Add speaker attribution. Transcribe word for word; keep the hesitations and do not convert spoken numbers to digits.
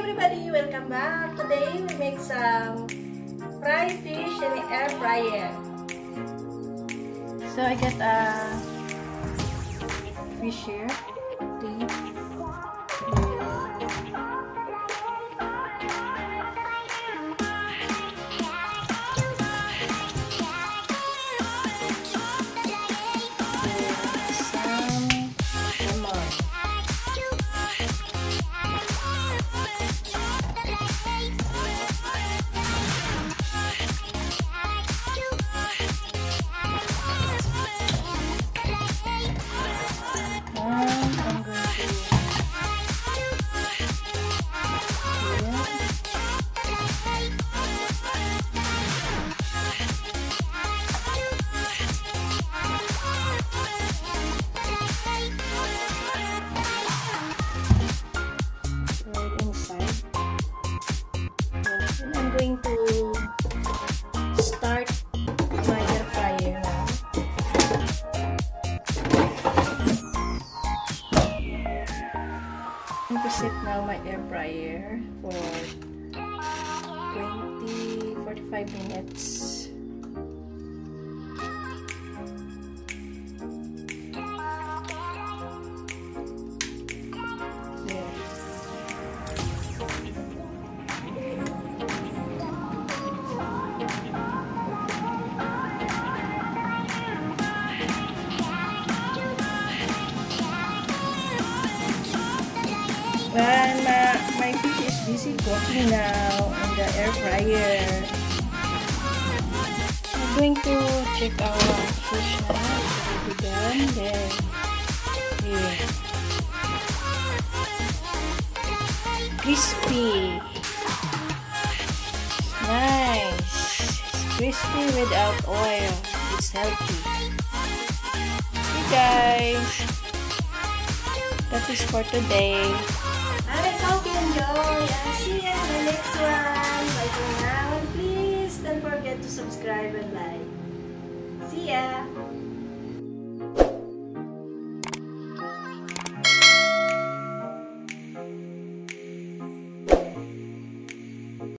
Speaker 1: everybody, welcome back. Today we make some fried fish in the air fryer. So I got a fish here. Going to start my air fryer now. I'm going to set now my air fryer for twenty to forty-five minutes. Well, my, my fish is busy cooking now in the air fryer. I'm going to check our fish now. It's already done. Then, here. Crispy. Nice. It's crispy without oil. It's healthy. Hey guys. That is for today. I hope you enjoy and see you in the next one. Bye for now, and please don't forget to subscribe and like. See ya!